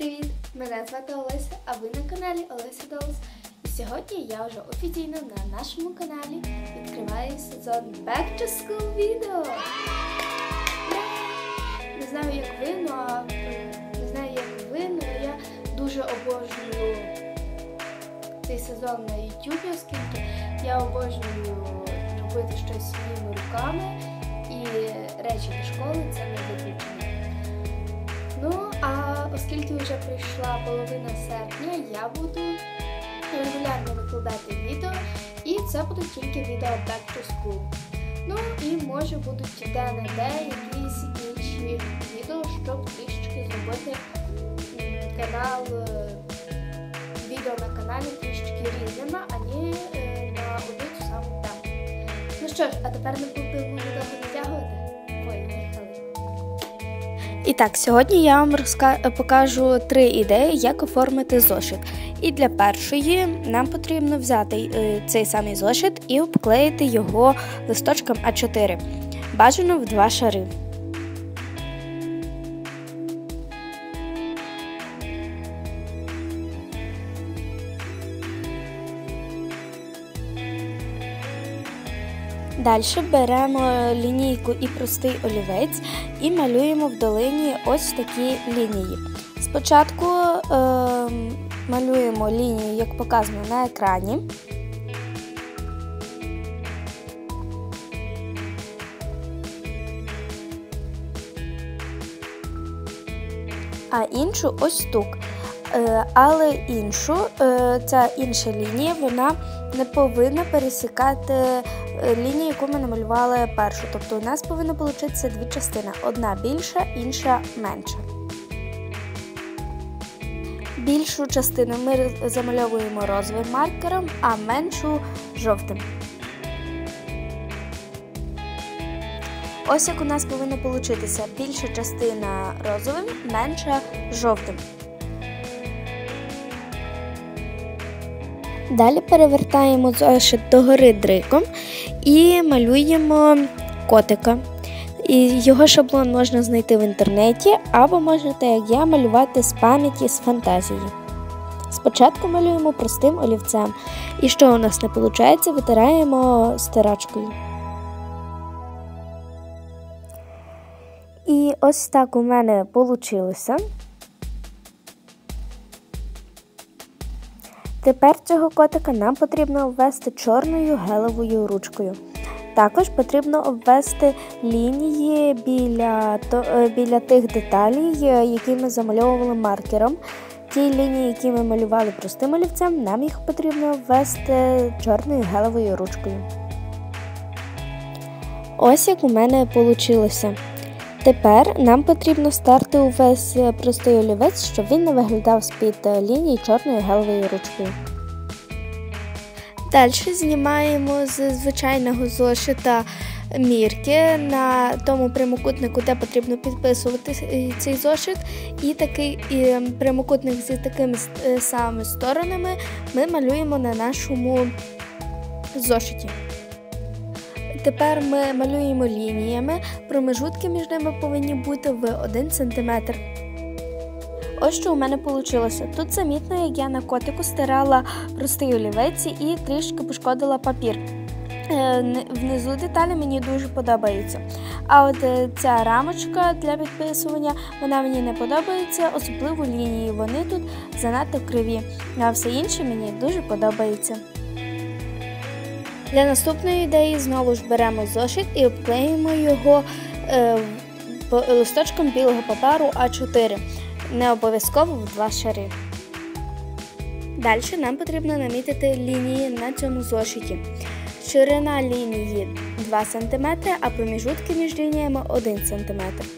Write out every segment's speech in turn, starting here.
Привіт! Мене звати Олеся, а ви на каналі Олеся Долс. І сьогодні я вже офіційно на нашому каналі відкриваю сезон Back to School відео. Не знаю, як ви, але я дуже обожнюю цей сезон на YouTube, оскільки я обожнюю робити щось своїми руками і речі до школи це не виключення. Ну, а оскільки вже прийшла половина серпня, я буду регулярно викладати відео, і це будуть тільки відео Back to School. Ну, і може будуть де-не-де якісь інші відео, щоб трішечки зробити канал, відео на каналі трішечки різними, а не на одну ту саму тему. Ну що ж, а тепер не будемо довго натягувати. Поїхали. І так, сьогодні я вам покажу 3 ідеї, як оформити зошит. І для першої нам потрібно взяти цей самий зошит і обклеїти його листочком А4. Бажано в 2 шари. Далі беремо лінійку і простий олівець і малюємо в долині ось такі лінії. Спочатку малюємо лінію, як показано на екрані. А іншу ось тут. Але ця інша лінія, вона не повинна пересікати лінію, яку ми намалювали першу. Тобто у нас повинно получитися 2 частини. Одна більша, інша менша. Більшу частину ми замальовуємо розовим маркером, а меншу жовтим. Ось як у нас повинно получитися: більша частина розовим, менша жовтим. Далі перевертаємо зошит догори дриком і малюємо котика. І його шаблон можна знайти в інтернеті, або можете, як я, малювати з пам'яті, з фантазії. Спочатку малюємо простим олівцем. І що у нас не виходить, витираємо стирачкою. І ось так у мене вийшло. Тепер цього котика нам потрібно обвести чорною гелевою ручкою. Також потрібно обвести лінії біля тих деталей, які ми замальовували маркером. Ті лінії, які ми малювали простим олівцем, нам їх потрібно обвести чорною гелевою ручкою. Ось як у мене вийшло. Тепер нам потрібно стерти увесь простий олівець, щоб він не виглядав з-під лінії чорною гелевою ручкою. Далі знімаємо з звичайного зошита мірки на тому прямокутнику, де потрібно підписувати цей зошит. І такий прямокутник з такими самими сторонами ми малюємо на нашому зошиті. Тепер ми малюємо лініями, промежутки між ними повинні бути в 1 см. Ось що у мене вийшло. Тут замітно, як я на котику стирала простий олівець і трішки пошкодила папір. Внизу деталі мені дуже подобаються. А от ця рамочка для підписування, вона мені не подобається, особливо лінії, вони тут занадто криві. А все інше мені дуже подобається. Для наступної ідеї знову ж беремо зошит і обклеїмо його листочком білого паперу А4. Не обов'язково в 2 шари. Далі нам потрібно намітити лінії на цьому зошиті. Ширина лінії 2 см, а проміжутки між лініями 1 см.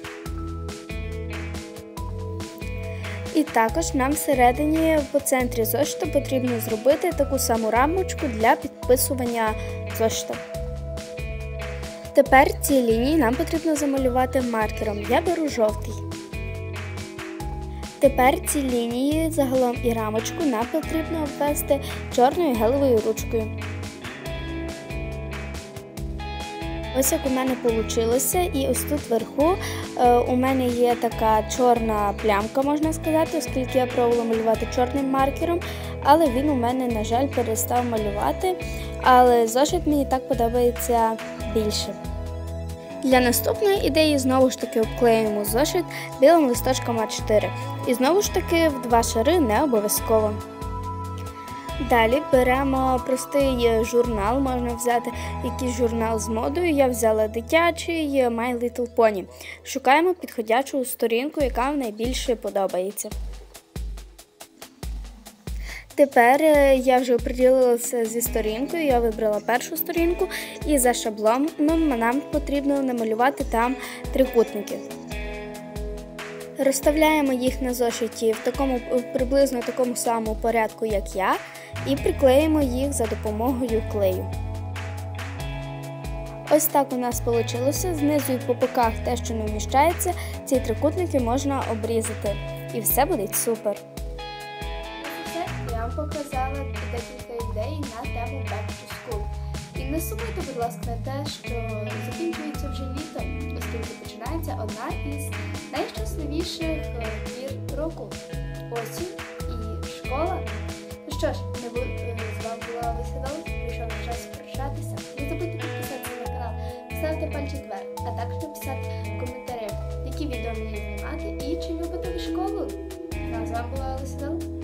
І також нам всередині по центрі зошиту потрібно зробити таку саму рамочку для підписування зошита. Тепер ці лінії нам потрібно замалювати маркером. Я беру жовтий. Тепер ці лінії загалом і рамочку нам потрібно обвести чорною гелевою ручкою. Ось як у мене вийшло, і ось тут вверху у мене є така чорна плямка, можна сказати, оскільки я пробувала малювати чорним маркером, але він у мене, на жаль, перестав малювати, але зошит мені так подобається більше. Для наступної ідеї знову ж таки обклеюємо зошит білим листочком А4. І знову ж таки в 2 шари не обов'язково. Далі беремо простий журнал, можна взяти якийсь журнал з модою. Я взяла дитячий My Little Pony. Шукаємо підходячу сторінку, яка вам найбільше подобається. Тепер я вже оприділилася зі сторінкою, я вибрала першу сторінку і за шаблоном нам потрібно намалювати там трикутники. Розставляємо їх на зошиті в приблизно такому самому порядку, як я, і приклеїмо їх за допомогою клею. Ось так у нас вийшло. Знизу і по боках те, що не вміщається, ці трикутники можна обрізати. І все буде супер. Я вам показала декілька ідей на тему Back to School. І не сумуйте, будь ласка, на те, що закінчується вже літо, оскільки починається одна із найщасливіших пір року – осінь і школа. Ну що ж, з вами була Олеся Долик, прийшов час прощатися. Не забудьте підписатися на канал, поставити пальчик вверх, а також написати в коментарях, які відео мені знімати і чи любите ви школу. Ну, а з вами була Олеся Долик.